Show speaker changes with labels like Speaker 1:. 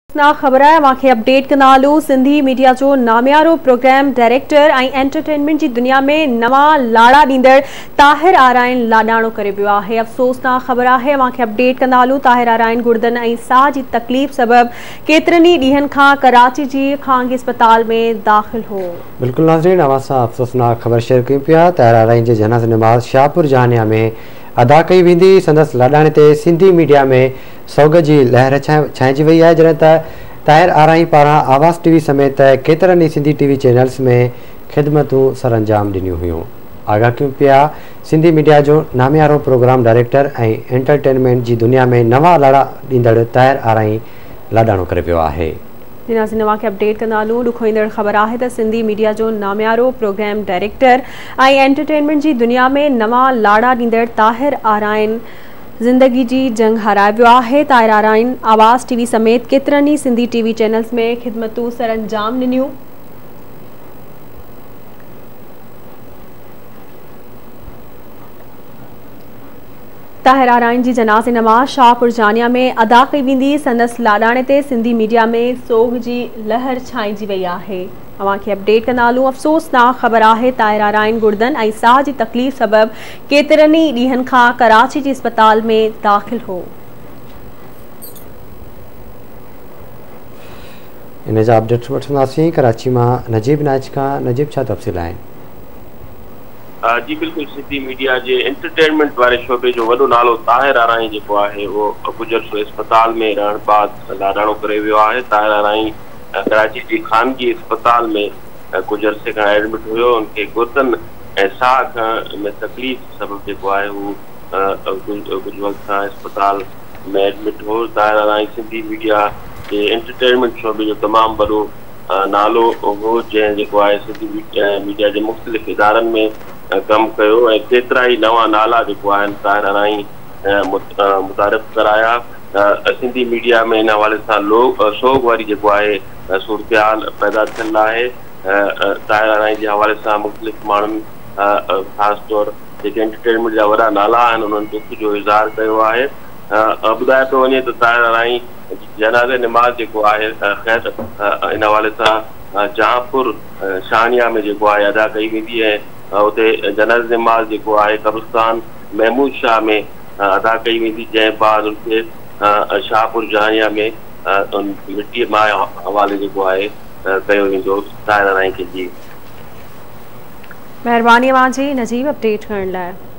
Speaker 1: ना ख़बर है मांखे अपडेट कंदालू। सिंधी मीडिया जो नामियारो प्रोग्राम डायरेक्टर ऐं एंटरटेनमेंट की दुनिया में नवा लाड़ा ॾींदड़ ताहिर आराइन लाडाणो करे वियो आहे। अफ़सोसनाक ख़बर है मांखे अपडेट कंदालू। ताहिर आराइन गुर्दन ऐं साह जी तकलीफ़ सबब केतिरनि ई ॾींहनि खां कराची जी खांगी अस्पताल में दाख़िल हो।
Speaker 2: बिल्कुल नाज़रीन, अवां सां अफ़सोसनाक ख़बर शेयर कयूं पिया। ताहिर आराइन जे जनाज़े नमाज़ शाहपुर जानिया में अदा कई वेंदी। संदसि लाॾाणे ते सिंधी मीडिया में सोग जी लहर छाइजी वई आहे। जॾहिं त ताहिर आराइन पारां आवाज़ टीवी समेत केतिरनि ई सिंधी टीवी चैनल्स में ख़िदमतूं सर अंजाम ॾिनियूं हुयूं। आगाह कयूं पिया सिंधी मीडिया जो नामियारो प्रोग्राम डायरेक्टर ऐं एंटरटेनमेंट जी दुनिया में नवा लाड़ा ॾींदड़ ताहिर आराइन लाॾाणो करे वियो आहे।
Speaker 1: नवा के अपडेट कंदालू। ॾुखो ईंदड़ ख़बर है तो सिंधी मीडिया जो नामियारो प्रोग्राम डायरेक्टर ऐं एंटरटेनमेंट की दुनिया में नवा लाड़ा ॾींदड़ ताहिर आराइन ज़िंदगी जी जंग हाराए वियो आहे। ताहिर आराइन आवाज़ टीवी समेत केतिरनि ई सिंधी टीवी चैनल्स में ख़िदमतूं सर अंजाम ॾिनियूं। ताहिर आराइन जी जनाज़े नमाज़ शाहपुर जानिया में अदा कई वेंदी। संदसि लाॾाणे ते सिंधी मीडिया में सोग जी लहर छाइजी वई आहे। अवां खे अपडेट कंदालू। अफ़सोसनाक ख़बर है ताहिर आराइन गुर्दन ऐं साह जी तकलीफ़ सबब केतिरनि ई ॾींहनि खां कराची जी अस्पताल में दाख़िल हो।
Speaker 2: इन जा अपडेट्स वठंदासीं कराची मां नजीब नाइच खां। नजीब, छा तफ़सील आहिनि?
Speaker 3: जी बिल्कुल, सिंधी मीडिया के एंटरटेनमेंट वाले शोबे जो वॾो नालो ताहिर आराइन जो है वो गुजर अस्पताल में रहण बाद लाडाणो करे वियो आहे। ताहिर आराइन कराची की खानगी अस्पताल में कुछ अरसे का एडमिट हुयो। उनके गुर्दन ऐं साह में तकलीफ़ सबब जो है वो कुछ वक्त का अस्पताल में एडमिट हो। ताहिर आराइन सिंधी मीडिया के एंटरटेनमेंट शोबे जो तमाम वॾो नालो हो, जैं है सिंधी मीडिया के मुख्तलिफ इदारन में कम कयो ऐं केतिरा ई नवा नाला जो आहिनि ताहिर आराइन मुतारिफ़ कराया। सिंधी मीडिया में इन हवाले से सोग वारी जो है सूरत पैदा थियल है। ताहिर आराइन के हवाले से मुख्तलिफ माण्हुनि ख़ासि तौर जेके एंटरटेनमेंट जा वॾा नाला आहिनि उन्हनि दुख जो इज़हार कयो आहे। ॿुधाए पियो वञे त ताहिर आराइन जनाज़े नमाज़ जो है ख़ैर इन हवाले से जहांपुर शानिया में जो है अदा कई वेंदी है। उते जनाज़े नमाज़ जो है कब्रिस्तान महमूद शाह में अदा कई वेंदी, जैं बाद उनके शाहपुर जानिया में मिट्टी माए हवाले जो है कयो वेंदो ताहिर आराइन खे। जी
Speaker 1: महिरबानी अवां जी नजीब अपडेट करण लाइ।